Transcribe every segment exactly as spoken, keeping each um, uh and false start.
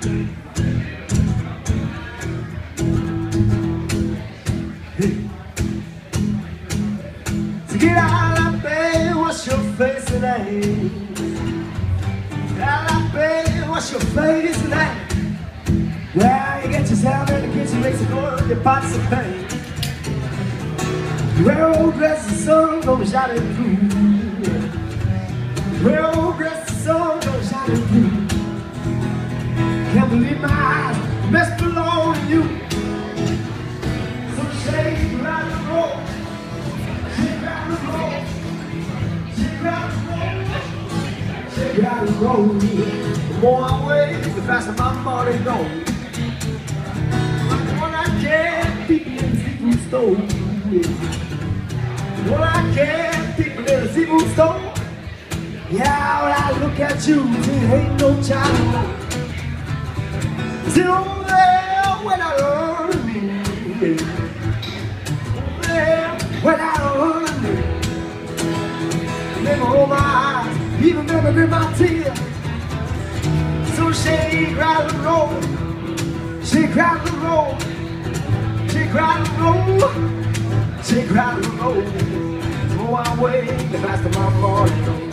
So get out of bed, wash your face today. Get out of bed, wash your face today. Well, you get yourself in the kitchen, makes it go with your pots of pain. You wear old dress, the sun goes shining through. You wear old dress, the sun goes shining through. Can't believe my eyes, must belong to you. So shake, rock and roll. Shake, rock and roll. Shake, rock and roll. Shake, rock and roll. The more I wait, the faster my body goes. When I can't, people in the seafood store. When I can't, people in the seafood store. Yeah, when I look at you, there ain't no child. Sit over there when I learn to me. Over there when I learn to me. Never hold my eyes, even never grip my tears. So shake, rattle, and roll. Shake, rattle, and roll. Shake, rattle, and roll. Shake, rattle, and roll. The more I wait, the faster my body goes.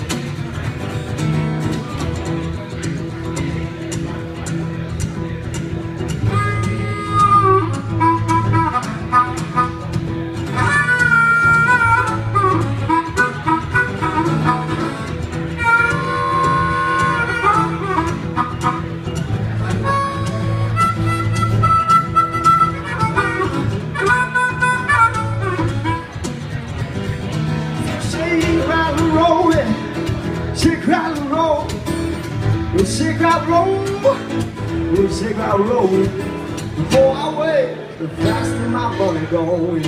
Shake, rattle, roll it. Shake, rattle, roll. We'll shake, rattle, roll. We'll shake, rattle, roll. The more I wait, the faster my money goes.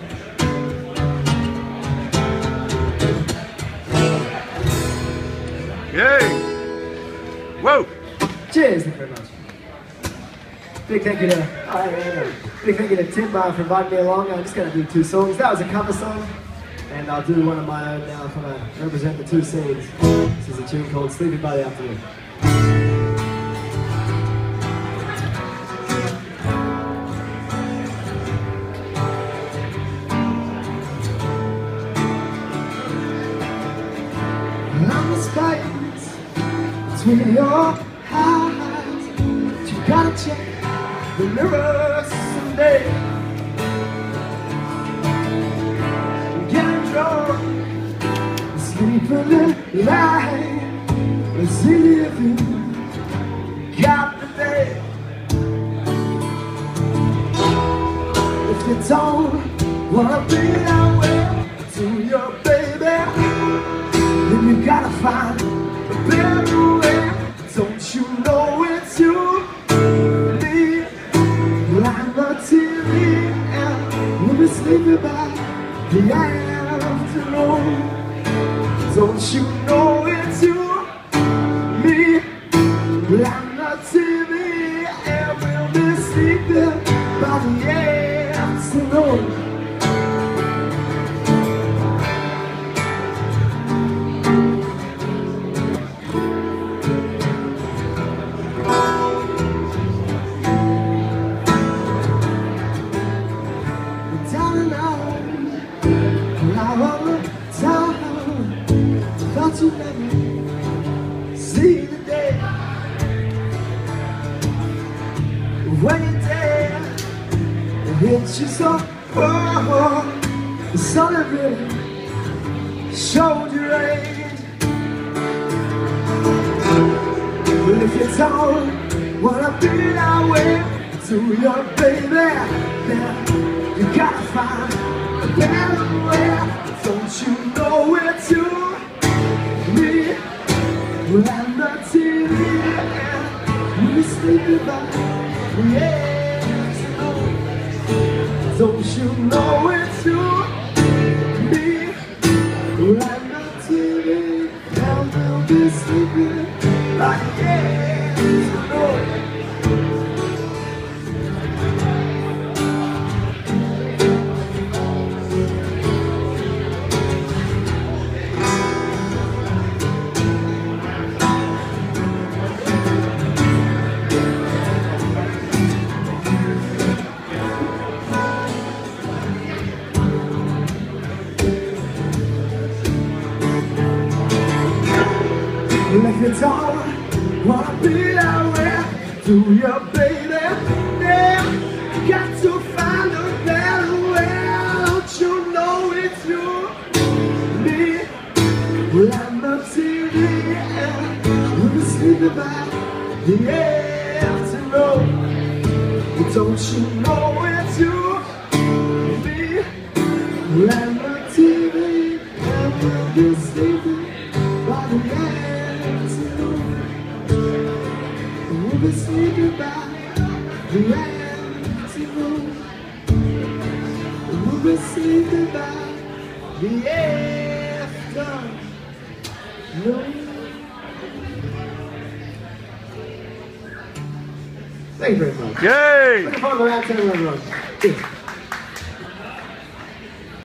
Yay! Whoa! Cheers, thank you very much. Big thank you to, uh, big thank you to Tim Bar for inviting me along. I'm just gonna do two songs. That was a cover song. And I'll do one of my own now, kind of represent the two scenes. This is a tune called Sleeping by the Afternoon. I'm the space between your eyes. You gotta check the mirror someday. Sleep in the light, as if you got the day. If you don't wanna be that way to your baby, then you gotta find a better way. Don't you know it's you, me, like the T V, and we'll be sleeping by the afternoon. Don't you know it's you, me, like the T V, and we'll be sleeping by the afternoon. Down and out, now on the town. Thought you'd never see the day when you're dead. It hits you so hard. The sun of it showed your age. Well, if you don't wanna be that way to your baby, then you gotta find a better way. Don't you know it's you, me, well, I'm not T V, and we're sleeping by the afternoon. Don't you know it's you, me, well, I'm not T V, and we'll be sleeping by the afternoon. to your baby. Yeah, got to find a better way. Don't you know it's you, me? Well, I'm not T V, yeah. We'll be sleeping by the afternoon. Don't you know it's you, me? Well, I'm not T V, and we'll be sleeping by the afternoon. We'll be sleeping by the afternoon. We'll be sleeping by the afternoon. Thank you very much. Yay! Looking forward to that, everyone.